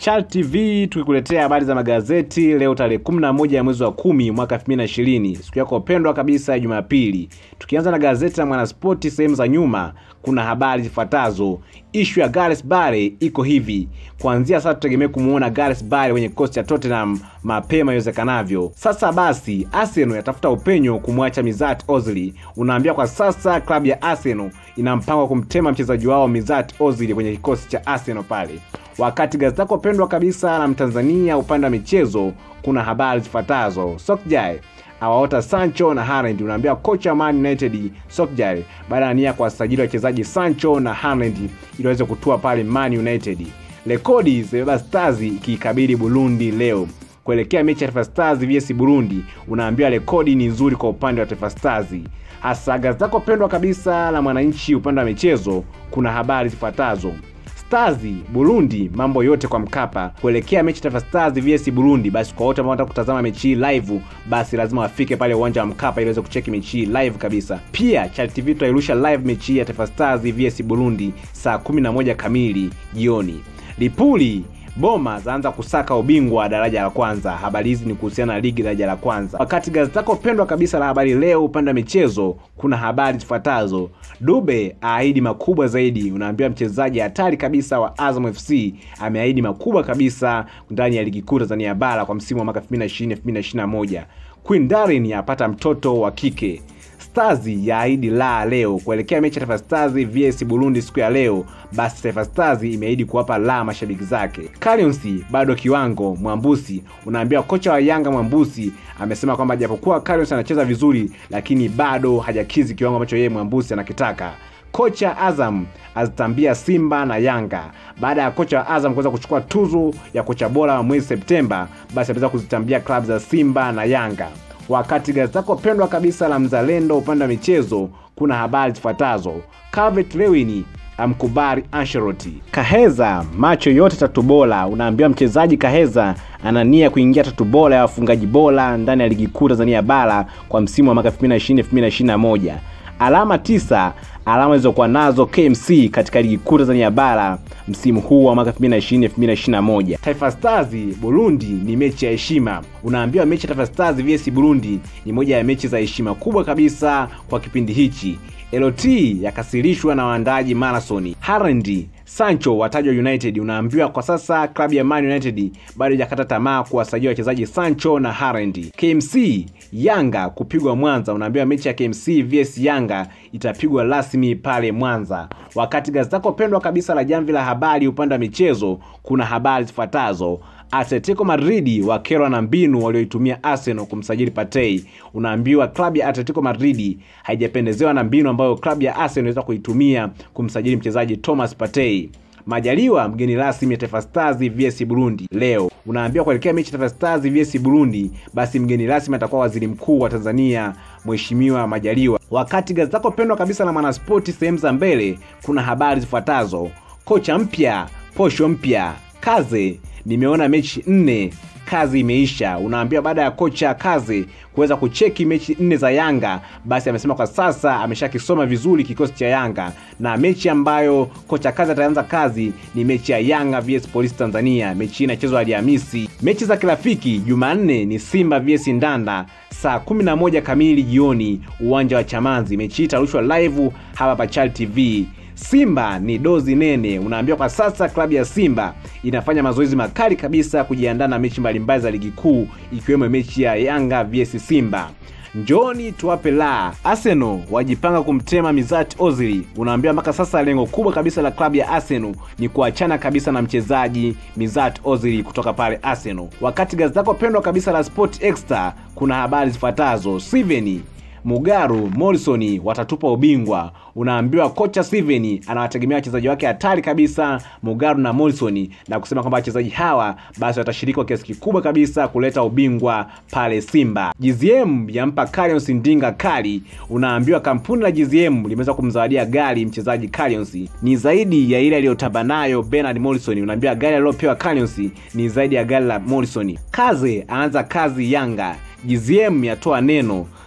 Chal TV tukikuletea habari za magazeti leo tarehe 11 ya mwezi wa 10 mwaka 2020, siku yako pendwa kabisa ya Jumapili. Tukianza na gazeti la Mwanaspoti, sehemu za nyuma kuna habari zifuatazo. Issue ya Gareth Bale iko hivi: kuanzia sasa tutegemea kumuona Gareth Bale kwenye kosti ya Tottenham mapema iwezekanavyo. Sasa basi Arsenal yatafuta upenyo kumwacha Mesut Ozil. Unaambia kwa sasa klabu ya Arsenal ina mpango kumtema mchezaji wao Mesut Ozil kwenye kikosi cha Arsenal pale. Wakati gazeti lako pendwa kabisa la Mtanzania upande wa michezo kuna habari zifuatazo. Solskjaer awaota Sancho na Haaland. Unaambia kocha Man United Solskjaer baada ya nia kuwasajili wachezaji Sancho na Haaland ili waweze kutua pale Man United. Rekodi za Stars ikikabili Burundi leo kuelekea mechi ya Taifa Stars vs Burundi. Unaambia rekodi ni nzuri kwa upande wa Taifa Stars. Hasa gazeti lako pendwa kabisa la Mwananchi upande wa michezo kuna habari zifuatazo. Stars Burundi mambo yote kwa Mkapa kuelekea mechi Taifa Stars vs Burundi. Basi kwa wote ambao wanataka kutazama mechi hii live, basi lazima wafike pale uwanja wa Mkapa ili waweze kucheki mechi hii live kabisa. Pia Chal TV tutairusha live mechi ya Taifa Stars vs Burundi saa 11 kamili jioni. Lipuli Boma zaanza kusaka ubingwa daraja la kwanza. Habari hizi ni kuhusiana na ligi daraja la kwanza. Wakati gazeti lako pendwa kabisa la habari leo upande wa michezo kuna habari zifuatazo. Dube aahidi makubwa zaidi. Unaambia mchezaji hatari kabisa wa Azam FC ameahidi makubwa kabisa ndani ya ligi kuu Tanzania bara kwa msimu wa mwaka 2020-2021. Queen Darren yapata mtoto wa kike. Stars yaahidi la leo kuelekea mechi ya Taifa Stars vs Burundi siku ya leo. Basi Taifa Stars imeahidi kuwapa la mashabiki zake. Currency bado kiwango. Mwambusi unaambia kocha wa Yanga Mwambusi amesema kwamba japokuwa Currency anacheza vizuri lakini bado hajakizi kiwango ambacho yeye Mwambusi anakitaka. Kocha Azam azitambia Simba na Yanga. Baada ya kocha wa Azam kuweza kuchukua tuzo ya kocha bora wa mwezi Septemba, basi ameweza kuzitambia klabu za Simba na Yanga. Wakati gazeti lako pendwa kabisa la Mzalendo upande wa michezo kuna habari zifuatazo. Calvert Lewin amkubali Ancelotti. Kaheza macho yote tatu bora. Unaambiwa mchezaji Kaheza anania kuingia tatu bora ya wafungaji bora ndani ya ligi kuu Tanzania bara kwa msimu wa mwaka 2020-2021. Alama 9 alama zilizokuwa nazo KMC katika ligi kuu Tanzania bara msimu huu wa mwaka 2020-2021. Taifa Stars Burundi ni mechi ya heshima. Unaambiwa mechi ya Taifa Stars vs Burundi ni moja ya mechi za heshima kubwa kabisa kwa kipindi hichi. LOT yakasirishwa na waandaji marathon. Haaland Sancho watajwa United. Unaambiwa kwa sasa klabu ya Man United bado hajakata tamaa kuwasajili wachezaji Sancho na Haaland. KMC Yanga kupigwa Mwanza. Unaambiwa mechi ya KMC vs Yanga itapigwa rasmi pale Mwanza. Wakati gazeti lako pendwa kabisa la Jamvi la Habari upande wa michezo kuna habari zifuatazo. Atletico Madrid wakerwa na mbinu walioitumia Arsenal kumsajili Partey. Unaambiwa klabu ya Atletico Madrid haijapendezewa na mbinu ambayo klabu ya Arsenal inaweza kuitumia kumsajili mchezaji Thomas Partey. Majaliwa mgeni rasmi ya Taifa Stars vs Burundi leo. Unaambiwa kuelekea mechi Taifa Stars vs Burundi, basi mgeni rasmi atakuwa waziri mkuu wa Tanzania Mheshimiwa Majaliwa. Wakati gazeti lako pendwa kabisa la Mwanaspoti sehemu za mbele kuna habari zifuatazo. Kocha mpya, posho mpya. Kaze nimeona mechi 4 kazi imeisha. Unaambiwa baada ya kocha Kaze kuweza kucheki mechi 4 za Yanga, basi amesema kwa sasa ameshakisoma vizuri kikosi cha Yanga, na mechi ambayo kocha Kaze ataanza kazi ni mechi ya Yanga vs Police Tanzania. Mechi inachezwa Alhamisi. Mechi za kirafiki Jumanne ni Simba vs Ndanda saa 11 kamili jioni uwanja wa Chamanzi. Mechi itarushwa live hapa Chal TV. Simba ni dozi nene. Unaambiwa kwa sasa klabu ya Simba inafanya mazoezi makali kabisa kujiandaa na mechi mbalimbali za ligi kuu ikiwemo mechi ya Yanga vs Simba. Njoni tuwape la. Arsenal wajipanga kumtema Mesut Ozil. Unaambiwa mpaka sasa lengo kubwa kabisa la klabu ya Arsenal ni kuachana kabisa na mchezaji Mesut Ozil kutoka pale Arsenal. Wakati gazeti lako pendwa kabisa la Sport Extra kuna habari zifuatazo. Steven Mugaru Morrison watatupa ubingwa. Unaambiwa kocha Steven anawategemea wachezaji wake hatari kabisa Mugaru na Morrison, na kusema kwamba wachezaji hawa basi watashiriki kwa kiasi kikubwa kabisa kuleta ubingwa pale Simba. GZM yampa Carions ndinga kali. Unaambiwa kampuni la GZM limeweza kumzawadia gari mchezaji Carions ni zaidi ya ile aliyotamba nayo Bernard Morrison. Unaambiwa gari aliyopewa Carions ni zaidi ya gari la Morrison. Kaze aanza kazi Yanga. GZM yatoa neno.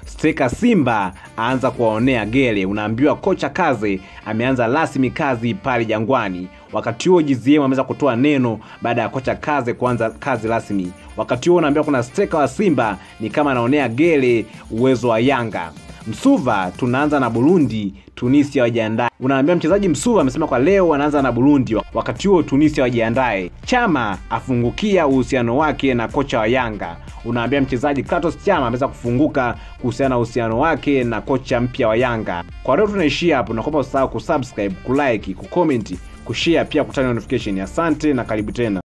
Striker Simba aanza kuwaonea gele. Unaambiwa kocha Kaze ameanza rasmi kazi pale Jangwani. Wakati huo GZM ameweza kutoa neno baada ya kocha Kaze kuanza kazi rasmi. Wakati huo unaambiwa kuna striker wa Simba ni kama anaonea gele uwezo wa Yanga. Msuva, tunaanza na Burundi, Tunisia wajiandae. Unaambia mchezaji Msuva amesema kwa leo anaanza na Burundi, wakati huo Tunisia wajiandae. Chama afungukia uhusiano wake na kocha wa Yanga. Unaambia mchezaji Kratos Chama ameweza kufunguka kuhusiana na uhusiano wake na kocha mpya wa Yanga. Kwa leo tunaishia hapo. Nakuomba usahau kusubscribe, kulike, kucomment, kushare, pia kutana notification. Asante na karibu tena.